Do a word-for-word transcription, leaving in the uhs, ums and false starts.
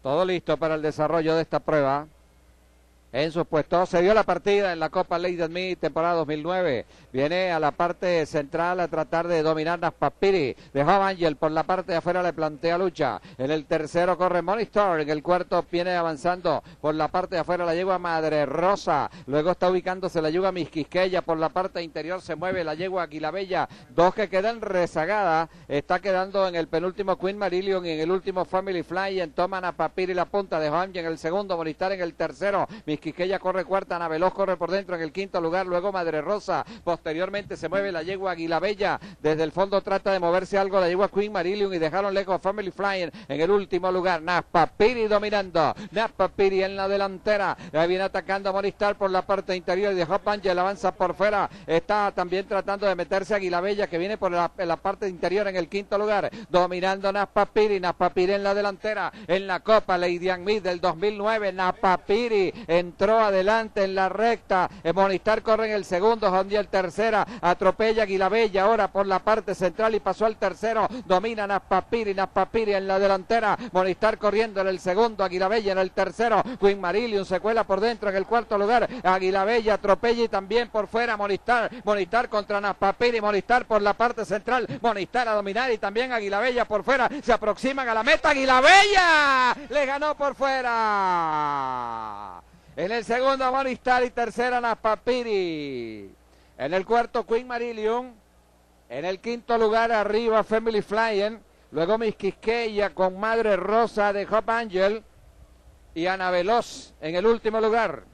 Todo listo para el desarrollo de esta prueba. En sus puestos se dio la partida en la Copa Lady Admit temporada dos mil nueve. Viene a la parte central a tratar de dominar Naspapiri. Dejó a Ángel por la parte de afuera, le plantea lucha. En el tercero corre Monistar. En el cuarto viene avanzando por la parte de afuera la yegua Madre Rosa. Luego está ubicándose la yegua Misquisqueya. Por la parte interior se mueve la yegua Aguilabella. Dos que quedan rezagadas. Está quedando en el penúltimo Queen Marillion y en el último Family Fly. Toma Naspapiri la punta. Dejó a Ángel en el segundo. Monistar en el tercero. Quisqueya corre cuarta, Ana Veloz corre por dentro en el quinto lugar, luego Madre Rosa, posteriormente se mueve la yegua Aguilabella, desde el fondo trata de moverse algo la yegua Queen Marillion y dejaron lejos a Family Flying en el último lugar, Naspapiri dominando, Naspapiri en la delantera, ahí viene atacando a Monistar por la parte interior y dejó a Ángel, avanza por fuera, está también tratando de meterse a Aguilabella que viene por la, en la parte interior en el quinto lugar, dominando Naspapiri, Naspapiri en la delantera, en la Copa Lady Admit del dos mil nueve, Naspapiri en entró adelante en la recta, Monistar corre en el segundo, Jondiel tercera, atropella Aguilabella ahora por la parte central y pasó al tercero, domina Naspapiri, Naspapiri en la delantera, Monistar corriendo en el segundo, Aguilabella en el tercero, Queen Marillion se cuela por dentro en el cuarto lugar, Aguilabella atropella y también por fuera Monistar, Monistar contra Naspapiri, Monistar por la parte central, Monistar a dominar y también Aguilabella por fuera, se aproximan a la meta, Aguilabella le ganó por fuera. En el segundo Monistar y tercera Naspapiri. En el cuarto Queen Marillion. En el quinto lugar arriba Family Flying. Luego Misquisqueya con Madre Rosa de Hop Angel. Y Ana Veloz en el último lugar.